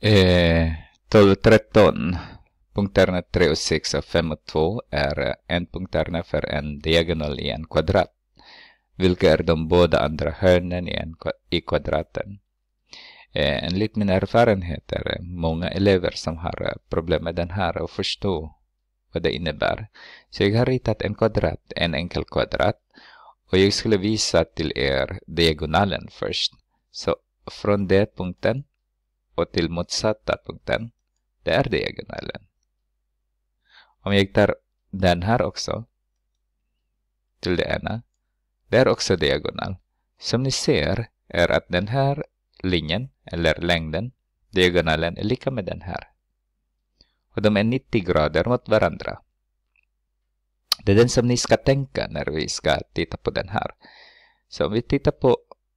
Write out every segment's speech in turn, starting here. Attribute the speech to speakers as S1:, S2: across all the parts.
S1: 12, 13. Punkterna 3 och 6 av 5 och 2 är ändpunkterna för en diagonal i en kvadrat. Vilka är de båda andra hörnen i kvadraten? Enligt min erfarenhet är det många elever som har problem med den här och förstå vad det innebär. Så jag har ritat en kvadrat, en enkel kvadrat. Och jag skulle visa till er diagonalen först. Så från den punkten och till motsatta punkten, det är diagonalen. Om jag tar den här också till det ena, det är också diagonal. Som ni ser är att den här linjen eller längden, diagonalen, är lika med den här. Och de är 90 grader mot varandra. Det är den som ni ska tänka när vi ska titta på den här. Så om vi tittar på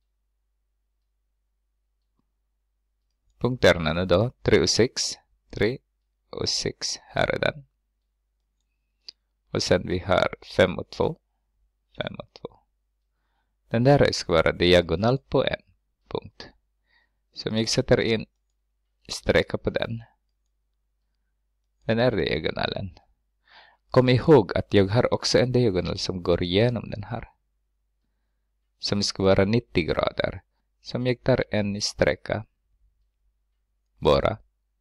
S1: punkterna nu då, 3 och 6. 3 och 6, här är den. Och sen vi har 5 och 2. 5 och 2. Den där ska vara diagonal på en punkt. Så om jag sätter in sträcka på den. Den är diagonalen. Kom ihåg att jag har också en diagonal som går igenom den här. Som ska vara 90 grader. Så om jag tar en sträcka. Bara.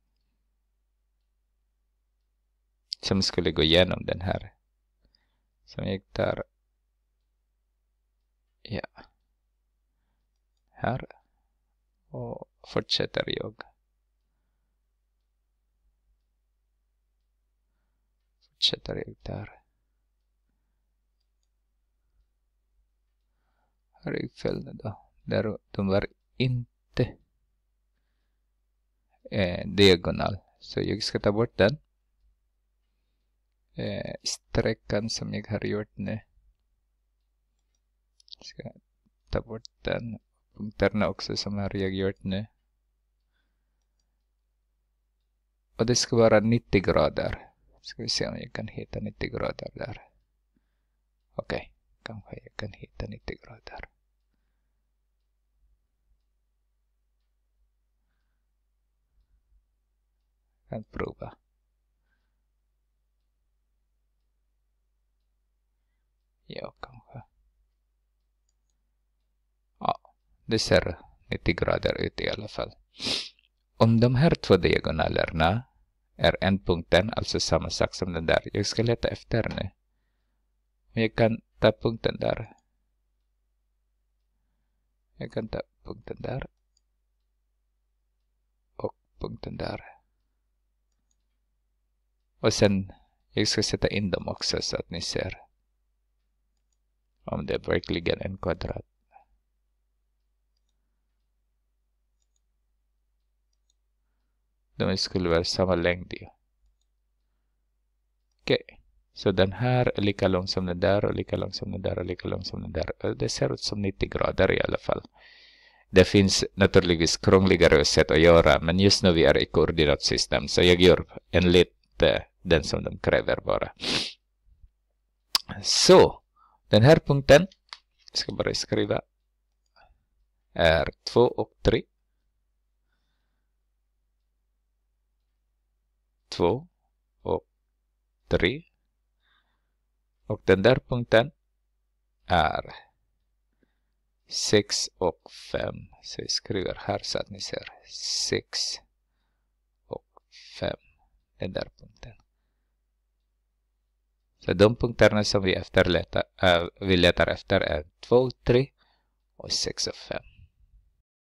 S1: Som skulle gå igenom den här. Som jag tar. Ja. Här. Och fortsätter jag. Fortsätter jag där. Här är fel då. Där de var inte diagonal. Så jag ska ta bort den. Sträckan som jag har gjort nu. Jag ska ta bort den. Punkterna också som har jag gjort nu. Och det ska vara 90 grader. Ska vi se om jag kan hitta 90 grader där. Okej, kanske jag kan hitta 90 grader. Jag kan prova. Ja, kanske. Ja, det ser 90 grader ut i alla fall. Om de här två diagonalerna är ändpunkten, alltså samma sak som den där. Jag ska leta efter nu. Men jag kan ta punkten där. Jag kan ta punkten där. Och punkten där. Och sen, jag ska sätta in dem också så att ni ser. Om det är verkligen en kvadrat. De skulle vara samma längd. Okej. Så den här är lika lång som den där och lika lång som den där och lika lång som den där. Det ser ut som 90 grader i alla fall. Det finns naturligtvis krångligare sätt att göra. Men just nu vi är i koordinatsystem. Så jag gör en lite den som de kräver bara. Så. Den här punkten. Jag ska bara skriva. Är 2 och 3. 2 och 3. Och den där punkten är 6 och 5. Så jag skriver här så att ni ser 6 och 5. Den där punkten. Så de punkterna som vi letar efter är 2, 3 och 6 och 5.